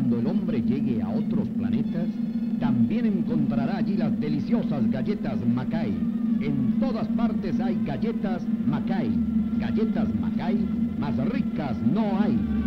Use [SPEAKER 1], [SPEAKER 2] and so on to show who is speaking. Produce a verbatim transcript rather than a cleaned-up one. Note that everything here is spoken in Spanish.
[SPEAKER 1] cuando el hombre llegue a otros planetas, también encontrará allí las deliciosas galletas Mackay. En todas partes hay galletas Mackay. Galletas Mackay, más ricas no hay.